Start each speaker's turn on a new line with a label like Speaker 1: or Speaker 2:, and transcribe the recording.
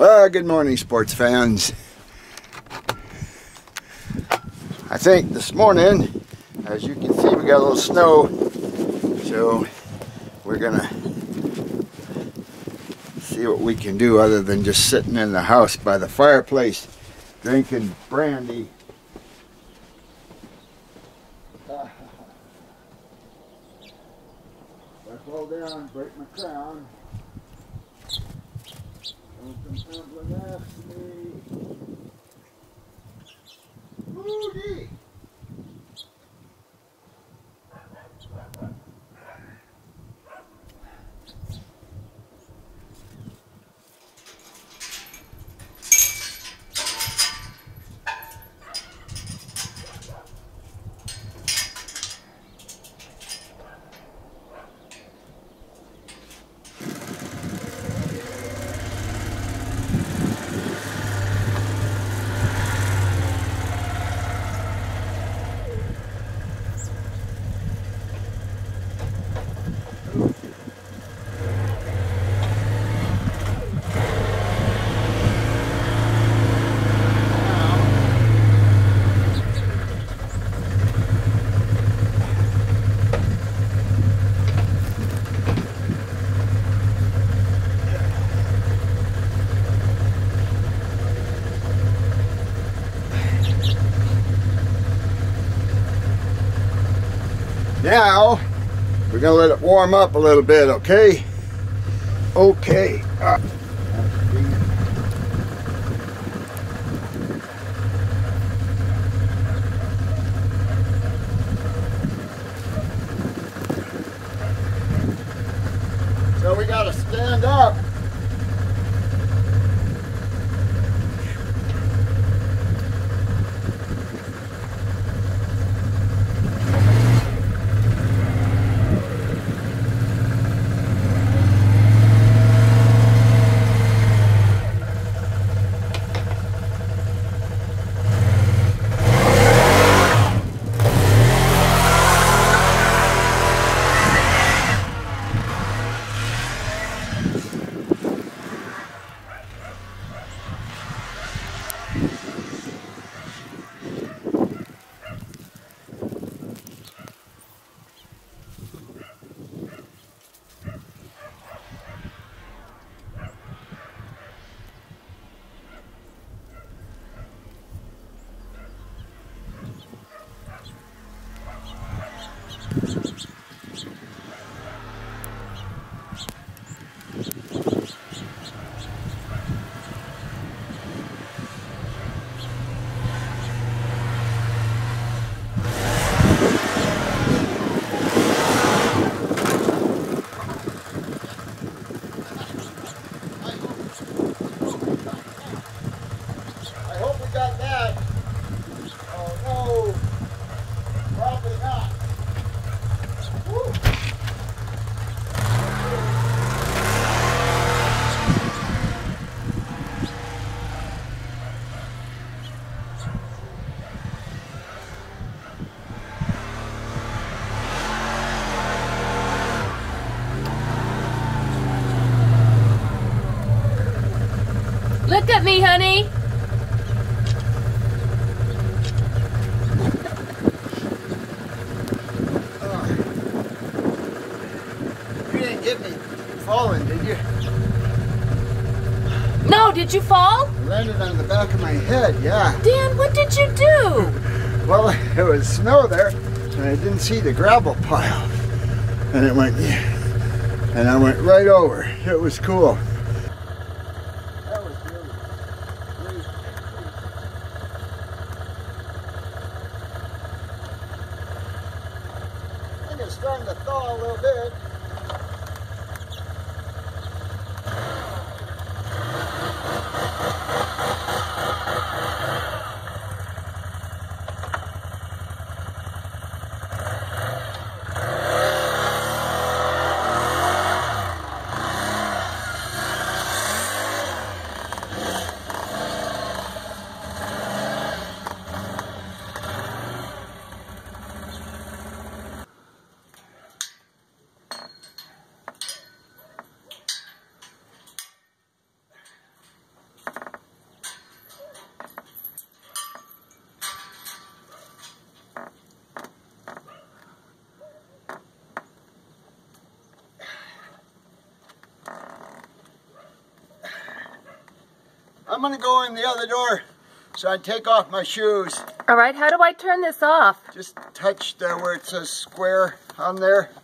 Speaker 1: Well, good morning, sports fans. I think this morning, as you can see, we got a little snow, so we're gonna see what we can do other than just sitting in the house by the fireplace drinking brandy. If I fall down, break my crown. Don't come tumbling after me. Woody! Now, we're going to let it warm up a little bit, okay? Okay. So we got to stand up.
Speaker 2: Look at me, honey.
Speaker 1: You didn't get me falling, did you?
Speaker 2: No, did you fall?
Speaker 1: I landed on the back of my head, yeah.
Speaker 2: Dan, what did you do?
Speaker 1: Well, there was snow there, and I didn't see the gravel pile. And it went, and I went right over. It was cool. That was really great. I think it's starting to thaw a little bit. I'm gonna go in the other door, so I take off my shoes.
Speaker 2: All right, how do I turn this off?
Speaker 1: Just touch there where it says square on there.